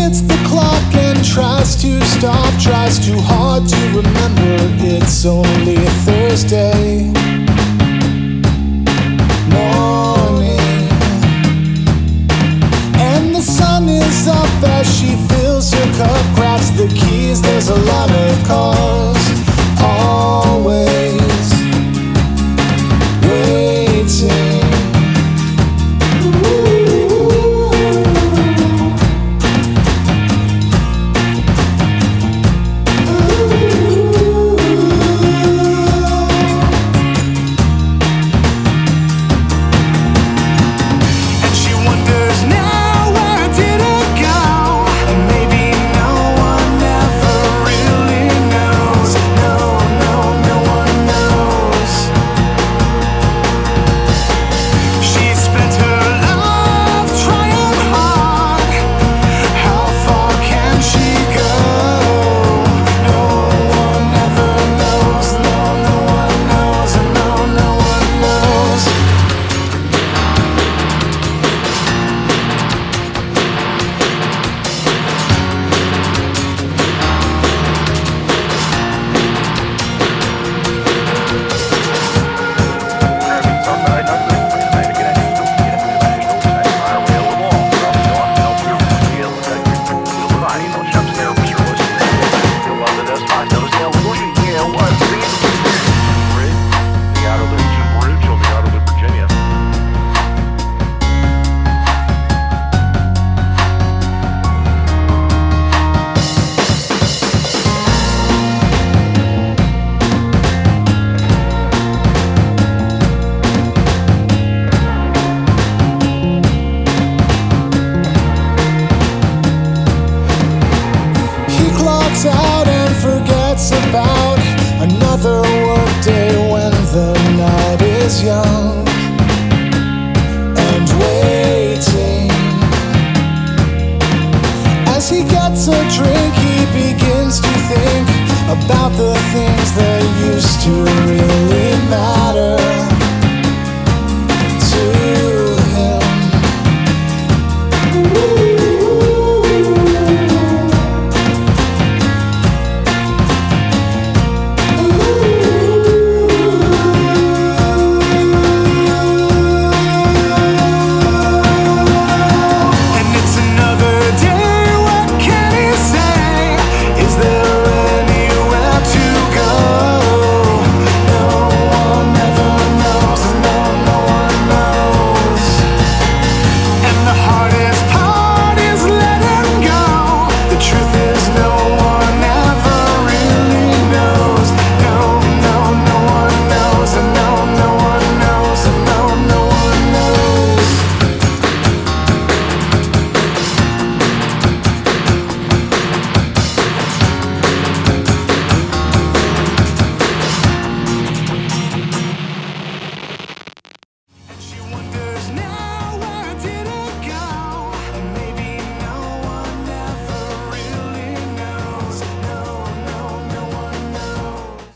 hits the clock and tries to stop, tries too hard to remember it's only a Thursday morning, and the sun is up as she fills her cup, grabs the keys. There's a lot of cars, always waiting. Out and forgets about another workday when the night is young and waiting. As he gets a drink, he begins to think about the things that used to really matter.